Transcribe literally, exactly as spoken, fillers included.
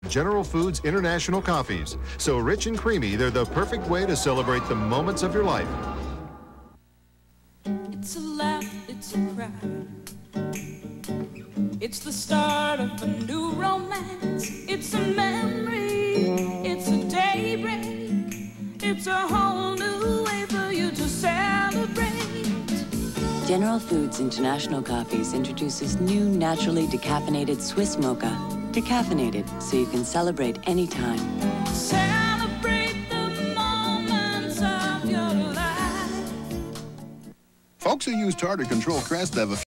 General Foods International coffees. So rich and creamy, they're the perfect way to celebrate the moments of your life. It's a laugh, it's a cry. It's the start of a new romance. It's a memory, it's a daybreak. It's a whole new way for you to celebrate. General Foods International Coffees introduces new naturally decaffeinated Swiss Mocha. Decaffeinated, so you can celebrate anytime. Celebrate the moments of your life. Folks who use tartar control crest have a